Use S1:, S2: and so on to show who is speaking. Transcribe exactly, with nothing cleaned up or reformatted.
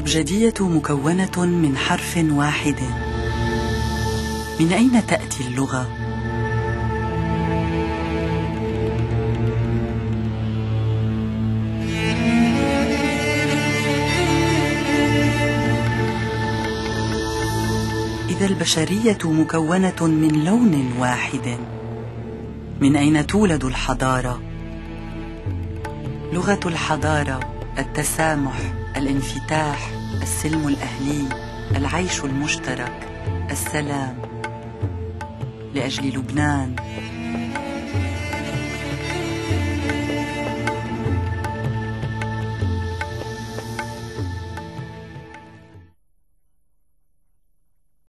S1: الأبجدية مكونة من حرف واحد. من أين تأتي اللغة؟ إذا البشرية مكونة من لون واحد، من أين تولد الحضارة؟ لغة الحضارة التسامح، الانفتاح، السلم الأهلي، العيش المشترك، السلام. لأجل لبنان